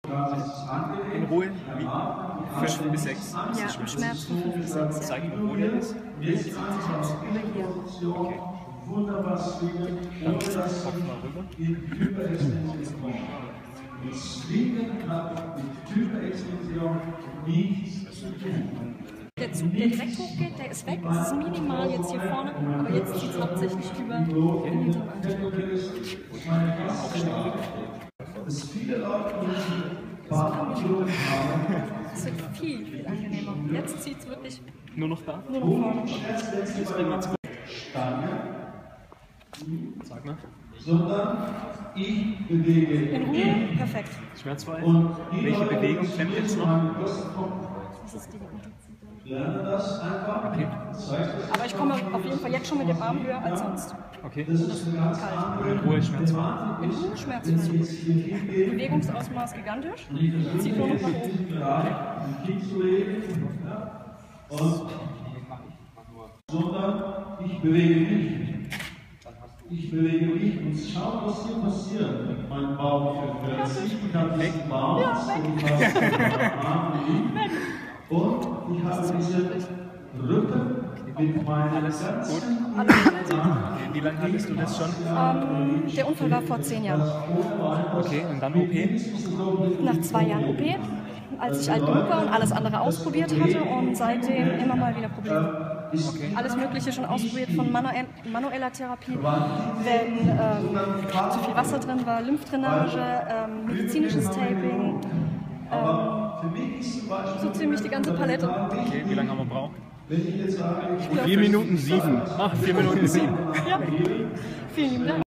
In Ruhe, wie? 5 bis 6. Ja, Schmerzen 5 bis 6. Zeig mir, wo der ist. Über hier. Okay. Dann Kopf mal rüber. Der Zug, der direkt hochgeht, der ist weg. Es ist minimal jetzt hier vorne, aber jetzt zieht es hauptsächlich über in den Hintergrund. Es viele Leute, die Fahrradtouren haben. Es wird viel, viel angenehmer. Jetzt zieht es wirklich Nur noch da? nur noch vorne. Sag mal. Sondern ich bewege In Ruhe, perfekt. Schmerzfrei? und Welche Bewegung klemmt jetzt noch? Das ist die. Lerne das einfach. Okay. Aber ich komme auf jeden Fall jetzt schon mit dem Arm höher als sonst. Okay. Das ist eine ganz Kalt. andere In Ruhe schmerzfrei. In Ruhe schmerzfrei. Bewegungsausmaß gigantisch. Zieht nur noch nach oben. ein Kind zu leben. Und sondern ich bewege mich. Ich bewege mich und schau, was hier passiert mit meinem Bauch. Ich habe diesen Bauch und ich habe diesen Rücken mit meinen Alles gut? Wie lange hattest du das schon? Der Unfall war vor 10 Jahren. Okay, und dann OP? Nach 2 Jahren OP, als ich alt genug war und alles andere ausprobiert hatte und seitdem immer mal wieder Probleme. Okay. Alles Mögliche schon ausprobiert, von manueller Therapie, wenn zu viel Wasser drin war, Lymphdrainage, medizinisches Taping, so ziemlich die ganze Palette. Okay, wie lange haben wir gebraucht? Wenn ich jetzt sage, 4 Minuten 7. Ach, 4 Minuten 7. Ja, vielen lieben Dank.